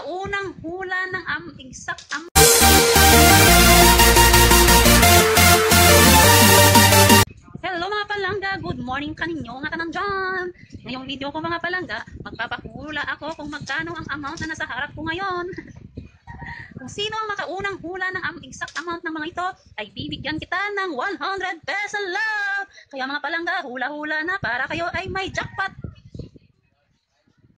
makaunang hula ng exact amount. Hello mga palangga, good morning kaninyo nga tanan dyan. Ngayong video ko mga palangga, magpapahula ako kung magkano ang amount na nasa harap ko ngayon. Kung sino ang makaunang hula ng exact amount ng mga ito, ay bibigyan kita ng 100 pesos lang. Kaya mga palangga, hula-hula na para kayo ay may jackpot.